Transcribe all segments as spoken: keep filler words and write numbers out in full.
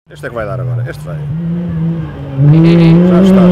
Este é que vai dar agora, este vai. Já estás.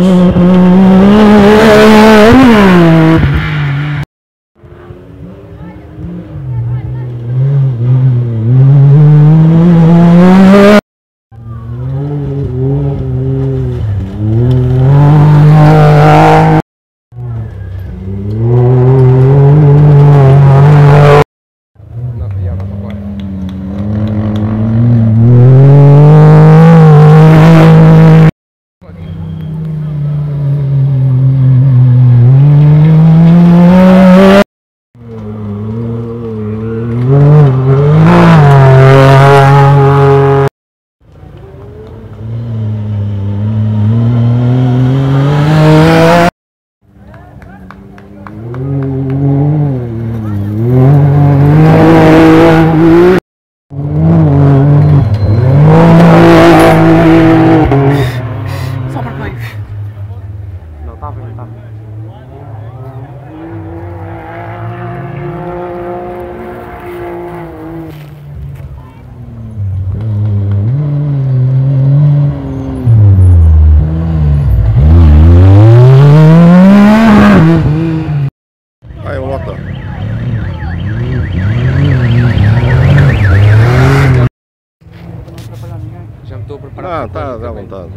Já me estou a preparar. Ah, está à vontade.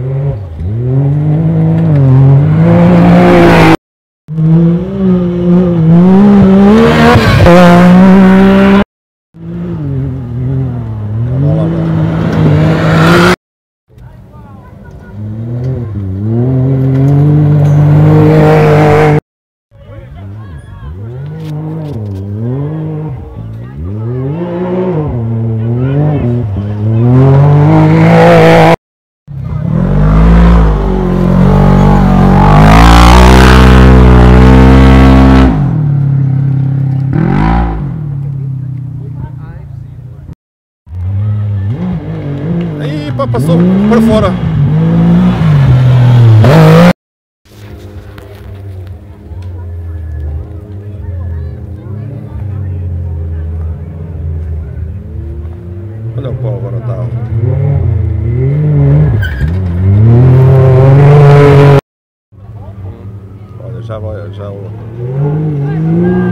Aí, passou para fora. Olha o pau agora está. Olha, já vai, já.